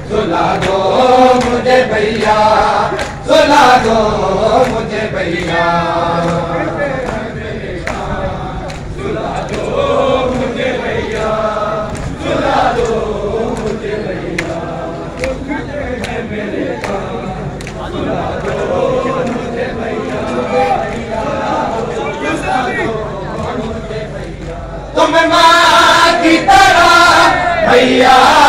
सुला दो मुझे भैया, सुला दो मुझे भैया, सुला दो मुझे भैया, सुला दो मुझे भैया, मेरे सुला दो मुझे भैया, तुम माँ की तरह भैया